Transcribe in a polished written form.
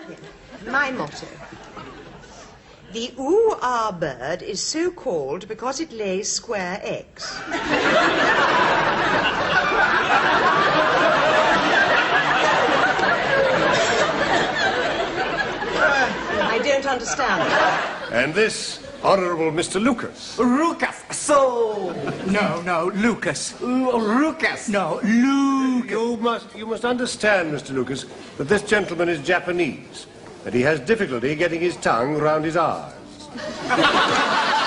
My motto. The ooh-ah bird is so called because it lays square eggs. I don't understand. And this, Honourable Mr. Lucas. Lucas, so... No, Lucas. Lucas. No, Lucas. You must understand, Mr. Lucas, that this gentleman is Japanese, that he has difficulty getting his tongue round his R's.